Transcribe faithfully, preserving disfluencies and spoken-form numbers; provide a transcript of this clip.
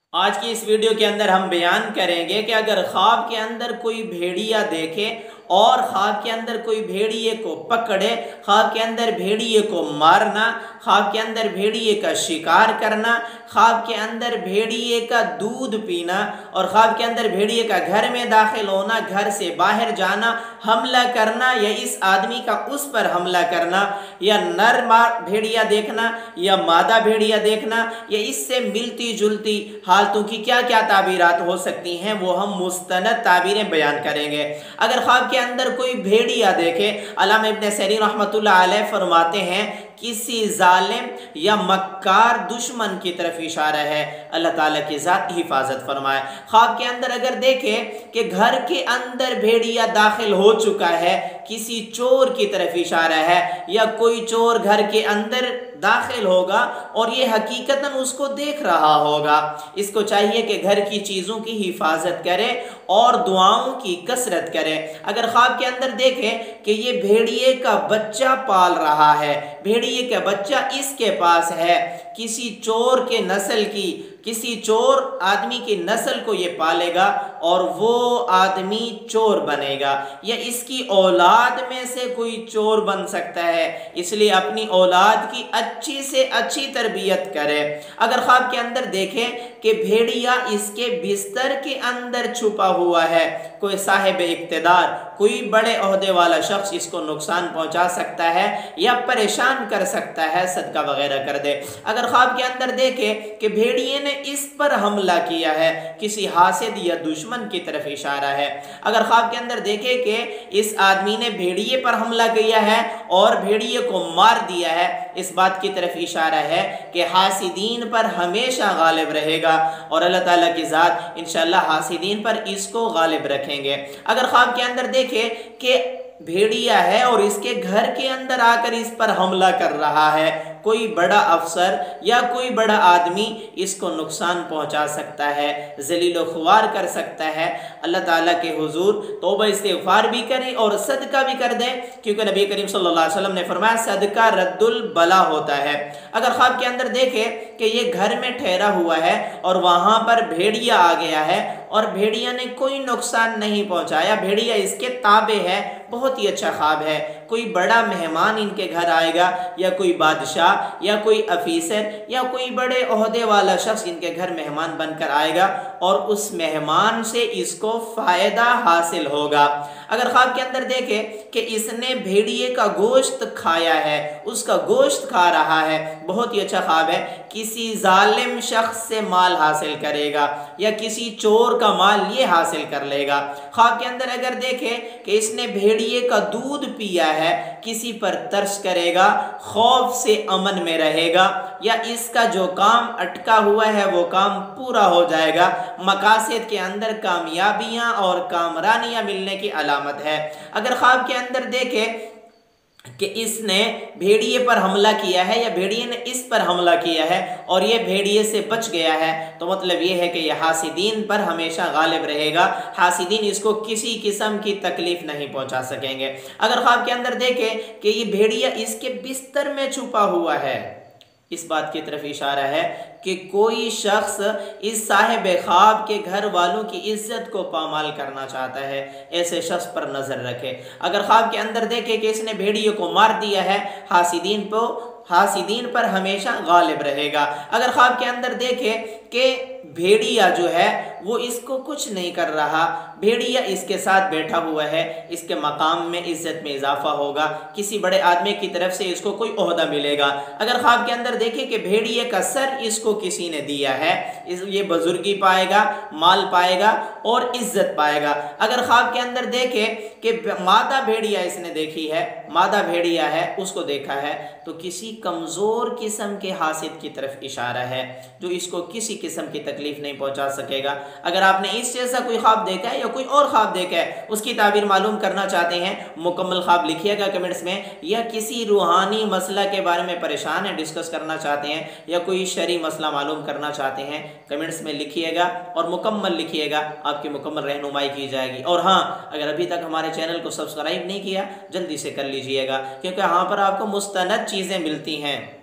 आज की इस वीडियो के अंदर हम बयान करेंगे कि अगर ख्वाब के अंदर कोई भेड़िया देखे और ख्वाब के अंदर कोई भेड़िए को पकड़े, ख्वाब के अंदर भेड़िए को मारना, ख्वाब के अंदर भेड़िए का शिकार करना, ख्वाब के अंदर भेड़िए का दूध पीना और ख्वाब के अंदर भेड़िए का घर में दाखिल होना, घर से बाहर जाना, हमला करना या इस आदमी का उस पर हमला करना या नर भेड़िया देखना या मादा भेड़िया देखना या इससे मिलती जुलती हालतों की क्या क्या ताबीरात हो सकती हैं, वो हम मुस्तनद ताबीरें बयान करेंगे। अगर ख्वाब के अंदर कोई भेड़िया देखे, अल्लामा इब्न सरीर रहमतुल्लाह अलैह फरमाते हैं किसी जालिम या मक्कार दुश्मन की तरफ इशारा है, अल्लाह ताला की ज़ात हिफाजत फरमाए। ख्वाब के अंदर अगर देखे कि घर के अंदर भेड़िया दाखिल हो चुका है, किसी चोर की तरफ इशारा है या कोई चोर घर के अंदर दाखिल होगा और ये हकीकतन उसको देख रहा होगा। इसको चाहिए कि घर की चीज़ों की हिफाजत करे और दुआओं की कसरत करे। अगर ख्वाब के अंदर देखे कि ये भेड़िए का बच्चा पाल रहा है, भेड़िए का बच्चा इसके पास है, किसी चोर के नस्ल की, किसी चोर आदमी की नस्ल को ये पालेगा और वो आदमी चोर बनेगा या इसकी औलाद में से कोई चोर बन सकता है, इसलिए अपनी औलाद की अच्छी से अच्छी तरबियत करे। अगर ख्वाब के अंदर देखें कि भेड़िया इसके बिस्तर के अंदर छुपा हुआ है, कोई साहिब इक्तदार, कोई बड़े ओहदे वाला शख्स इसको नुकसान पहुंचा सकता है या परेशान कर सकता है, सदका वगैरह कर दे। अगर ख्वाब के अंदर देखे कि भेड़िए ने इस पर हमला किया है, किसी हासिद या दुश्मन की तरफ इशारा है। अगर ख्वाब के अंदर देखे कि इस आदमी ने भेड़िए पर हमला किया है और भेड़िए को मार दिया है, इस बात की तरफ इशारा है कि हासिदीन पर हमेशा गालिब रहेगा और अल्लाह ताला की ज़ात इंशाअल्लाह हासिदीन पर इसको गालिब रखेंगे। अगर ख्वाब के अंदर देखे कि भेड़िया है और इसके घर के अंदर आकर इस पर हमला कर रहा है, कोई बड़ा अफसर या कोई बड़ा आदमी इसको नुकसान पहुंचा सकता है, जलील ख्वार कर सकता है, अल्लाह ताला के हुजूर तौबा इस्तिग़फ़ार भी करें और सदका भी कर दें, क्योंकि नबी करीम सल्लल्लाहु अलैहि वसल्लम ने फरमाया सदका रद्दुल बला होता है। अगर ख्वाब के अंदर देखे कि ये घर में ठहरा हुआ है और वहाँ पर भेड़िया आ गया है और भेड़िया ने कोई नुकसान नहीं पहुँचाया, भेड़िया इसके ताबे है, बहुत ही अच्छा ख्वाब है। कोई बड़ा मेहमान इनके घर आएगा या कोई बादशाह या कोई अफीसर या कोई बड़े ओहदे वाला शख्स इनके घर मेहमान बनकर आएगा और उस मेहमान से इसको फ़ायदा हासिल होगा। अगर ख्वाब के अंदर देखे कि इसने भेड़िए का गोश्त खाया है, उसका गोश्त खा रहा है, बहुत ही अच्छा ख्वाब है। किसी जालिम शख्स से माल हासिल करेगा या किसी चोर का माल ये हासिल कर लेगा। ख्वाब के अंदर अगर देखे कि इसने भेड़िए का दूध पिया है, किसी पर तरस करेगा, खौफ से अमन में रहेगा या इसका जो काम अटका हुआ है वो काम पूरा हो जाएगा, मकासद के अंदर कामयाबियां और कामरानियां मिलने की अलामत है। अगर ख्वाब के अंदर देखे कि इसने भेड़िए पर हमला किया है या भेड़िए ने इस पर हमला किया है और ये भेड़िए से बच गया है, तो मतलब ये है कि यह हासिदीन पर हमेशा गालिब रहेगा, हासिदीन इसको किसी किस्म की तकलीफ नहीं पहुंचा सकेंगे। अगर ख्वाब के अंदर देखे कि ये भेड़िया इसके बिस्तर में छुपा हुआ है, इस बात की तरफ इशारा है कि कोई शख्स इस साहिब ख्वाब के घर वालों की इज्जत को पामाल करना चाहता है, ऐसे शख्स पर नज़र रखे। अगर ख्वाब के अंदर देखे कि इसने भेड़िए को मार दिया है, हासिदीन को हासिदीन पर हमेशा गालिब रहेगा। अगर ख्वाब के अंदर देखे कि भेड़िया जो है वो इसको कुछ नहीं कर रहा, भेड़िया इसके साथ बैठा हुआ है, इसके मकाम में इज्जत में इजाफा होगा, किसी बड़े आदमी की तरफ से इसको कोई ओहदा मिलेगा। अगर ख्वाब के अंदर देखे कि भेड़िए का सर इसको किसी ने दिया है, इस ये बुजुर्गी पाएगा, माल पाएगा और इज्जत पाएगा। अगर ख्वाब के अंदर देखे कि मादा भेड़िया इसने देखी है, मादा भेड़िया है उसको देखा है, तो किसी कमज़ोर किस्म के हासिद की तरफ इशारा है जो इसको किसी किस्म की तकलीफ नहीं पहुंचा सकेगा। अगर आपने इस जैसा कोई ख्वाब देखा है या कोई और ख्वाब देखा है, उसकी ताबीर मालूम करना चाहते हैं, मुकम्मल ख्वाब लिखिएगा कमेंट्स में, या किसी रूहानी मसला के बारे में परेशान है, डिस्कस करना चाहते हैं या कोई शरई मसला मालूम करना चाहते हैं, कमेंट्स में लिखिएगा और मुकम्मल लिखिएगा, आपकी मुकम्मल रहनुमाई की जाएगी। और हाँ, अगर अभी तक हमारे चैनल को सब्सक्राइब नहीं किया, जल्दी से कर लीजिएगा, क्योंकि यहाँ पर आपको मुस्तनद चीज़ें मिलती हैं।